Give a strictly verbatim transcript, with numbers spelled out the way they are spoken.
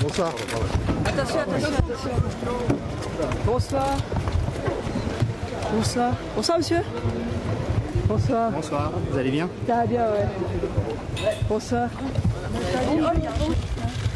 Bonsoir. Attention, attention, attention. Bonsoir. Bonsoir. Bonsoir, monsieur. Bonsoir. Bonsoir, vous allez bien? Ça va bien, ouais. Bonsoir. Salut.